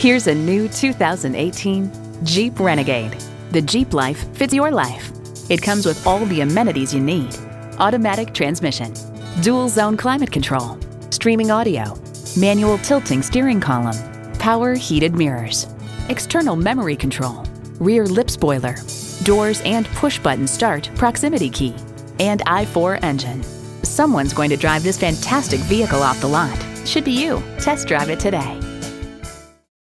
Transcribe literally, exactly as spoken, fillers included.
Here's a new two thousand eighteen Jeep Renegade. The Jeep life fits your life. It comes with all the amenities you need. Automatic transmission, dual zone climate control, streaming audio, manual tilting steering column, power heated mirrors, external memory control, rear lip spoiler, doors and push button start proximity key, and I four engine. Someone's going to drive this fantastic vehicle off the lot. Should be you. Test drive it today.